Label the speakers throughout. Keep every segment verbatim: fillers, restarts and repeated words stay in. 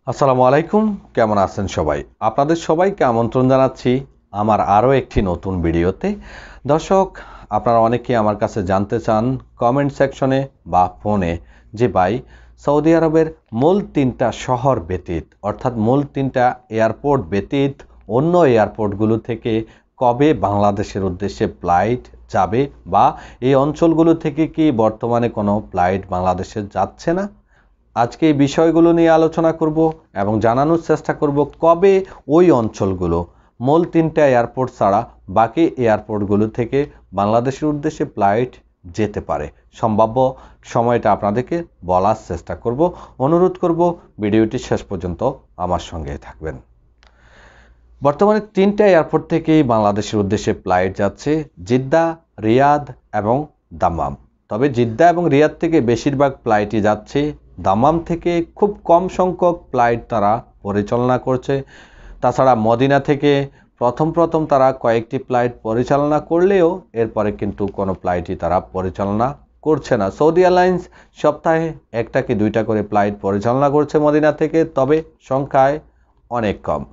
Speaker 1: আসসালামু আলাইকুম, কেমন আছেন সবাই? আপনাদের সবাইকে আমন্ত্রণ জানাচ্ছি আমার আরও একটি নতুন ভিডিওতে। দর্শক, আপনারা অনেকেই আমার কাছে জানতে চান কমেন্ট সেকশনে বা ফোনে যে ভাই, সৌদি আরবের মূল তিনটা শহর ব্যতীত অর্থাৎ মূল তিনটা এয়ারপোর্ট ব্যতীত অন্য এয়ারপোর্টগুলো থেকে কবে বাংলাদেশের উদ্দেশ্যে ফ্লাইট যাবে, বা এই অঞ্চলগুলো থেকে কি বর্তমানে কোনো ফ্লাইট বাংলাদেশে যাচ্ছে না? আজকে এই বিষয়গুলো নিয়ে আলোচনা করব এবং জানানোর চেষ্টা করব কবে ওই অঞ্চলগুলো মূল তিনটা এয়ারপোর্ট ছাড়া বাকি এয়ারপোর্টগুলো থেকে বাংলাদেশের উদ্দেশ্যে ফ্লাইট যেতে পারে। সম্ভাব্য সময়টা আপনাদেরকে বলার চেষ্টা করব। অনুরোধ করব ভিডিওটি শেষ পর্যন্ত আমার সঙ্গে থাকবেন। বর্তমানে তিনটা এয়ারপোর্ট থেকেই বাংলাদেশের উদ্দেশ্যে ফ্লাইট যাচ্ছে, জিদ্দা, রিয়াদ এবং দাম্মাম। তবে জিদ্দা এবং রিয়াদ থেকে বেশিরভাগ ফ্লাইটই যাচ্ছে, দাম্মাম থেকে খুব কম সংখ্যক ফ্লাইট তারা পরিচালনা করছে। তাছাড়া মদিনা থেকে প্রথম প্রথম তারা কয়েকটি ফ্লাইট পরিচালনা করলেও এরপরে কিন্তু কোনো ফ্লাইটই তারা পরিচালনা করছে না। সৌদি এয়ারলাইন্স সপ্তাহে একটা কি দুইটা করে ফ্লাইট পরিচালনা করছে মদিনা থেকে, তবে সংখ্যায় অনেক কম।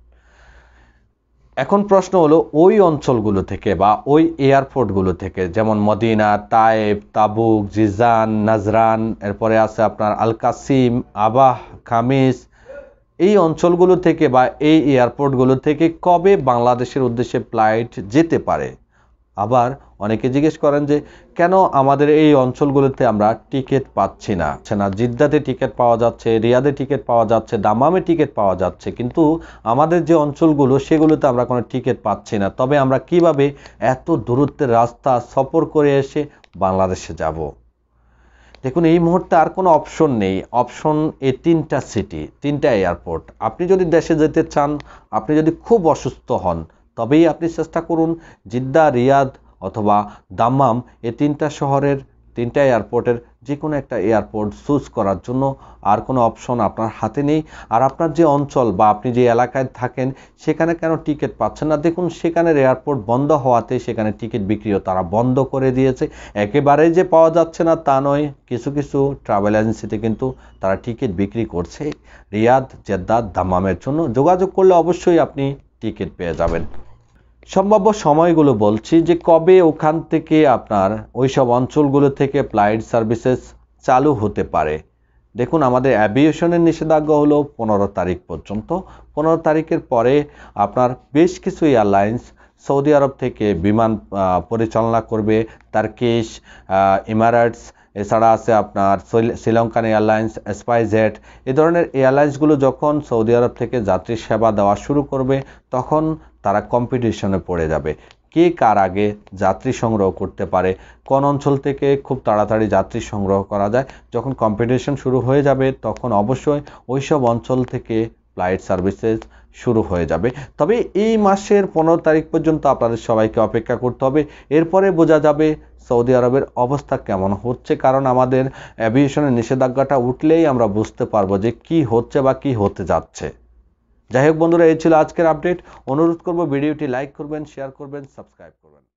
Speaker 1: এখন প্রশ্ন হলো ওই অঞ্চলগুলো থেকে বা ওই এয়ারপোর্টগুলো থেকে, যেমন Medina, Taif, Tabuk, Jizan, Najran, এরপরে আছে আপনার আল কাসিম, আবাহ, খামিস, এই অঞ্চলগুলো থেকে বা এই এয়ারপোর্টগুলো থেকে কবে বাংলাদেশের উদ্দেশ্যে ফ্লাইট যেতে পারে। আবার অনেকে জিজ্ঞেস করেন যে কেন আমাদের এই অঞ্চলগুলোতে আমরা টিকিট পাচ্ছি না না জিদ্দাতে টিকিট পাওয়া যাচ্ছে, রিয়াদে টিকিট পাওয়া যাচ্ছে, দাম্মামে টিকিট পাওয়া যাচ্ছে, কিন্তু আমাদের যে অঞ্চলগুলো সেগুলোতে আমরা কোনো টিকিট পাচ্ছি না। তবে আমরা কিভাবে এত দূরত্বের রাস্তা সফর করে এসে বাংলাদেশে যাব? দেখুন, এই মুহূর্তে আর কোনো অপশন নেই। অপশন এই তিনটা সিটি, তিনটা এয়ারপোর্ট। আপনি যদি দেশে যেতে চান, আপনি যদি খুব অসুস্থ হন, তবেই আপনি চেষ্টা করুন জিদ্দা, রিয়াদ অথবা দাম্মাম এই তিনটা শহরের তিনটা এয়ারপোর্টের যে কোনো একটা এয়ারপোর্ট চুজ করার জন্য। আর কোনো অপশন আপনার হাতে নেই। আর আপনার যে অঞ্চল বা আপনি যে এলাকায় থাকেন সেখানে কেন টিকিট পাচ্ছেন না? দেখুন, সেখানের এয়ারপোর্ট বন্ধ হওয়াতে সেখানে টিকিট বিক্রিও তারা বন্ধ করে দিয়েছে। একেবারেই যে পাওয়া যাচ্ছে না তা নয়, কিছু কিছু ট্রাভেল এজেন্সিতে কিন্তু তারা টিকিট বিক্রি করছে রিয়াদ, জেদ্দা, দাম্মামের জন্য। যোগাযোগ করলে অবশ্যই আপনি টিকিট পেয়ে যাবেন। সম্ভাব্য সময়গুলো বলছি যে কবে ওখান থেকে আপনার ওইসব অঞ্চলগুলো থেকে ফ্লাইট সার্ভিসেস চালু হতে পারে। দেখুন, আমাদের অ্যাভিয়েশনের নিষেধাজ্ঞা হলো পনেরো তারিখ পর্যন্ত। পনেরো তারিখের পরে আপনার বেশ কিছু এয়ারলাইন্স সৌদি আরব থেকে বিমান পরিচালনা করবে। টার্কিশ, এমিরেটস, এছাড়া আছে আপনার শ্রীলঙ্কান এয়ারলাইন্স, স্পাইসজেট, এ ধরনের এয়ারলাইন্সগুলো যখন সৌদি আরব থেকে যাত্রী সেবা দেওয়া শুরু করবে তখন তারা কম্পিটিশনে পড়ে যাবে কে কার আগে যাত্রী সংগ্রহ করতে পারে, কোন অঞ্চল থেকে খুব তাড়াতাড়ি যাত্রী সংগ্রহ করা যায়। যখন কম্পিটিশন শুরু হয়ে যাবে তখন অবশ্যই ওইসব অঞ্চল থেকে ফ্লাইট সার্ভিসেস শুরু হয়ে যাবে। তবে এই মাসের পনেরো তারিখ পর্যন্ত আপনাদের সবাইকে অপেক্ষা করতে হবে। এরপরে বোঝা যাবে সৌদি আরবের অবস্থা কেমন হচ্ছে, কারণ আমাদের অ্যাভিয়েশনের নিষেধাজ্ঞাটা উঠলেই আমরা বুঝতে পারবো যে কি হচ্ছে বা কি হতে যাচ্ছে। যাই হোক বন্ধুরা, এই ছিল আজকের আপডেট। অনুরোধ করব ভিডিওটি লাইক করবেন, শেয়ার করবেন, সাবস্ক্রাইব করবেন।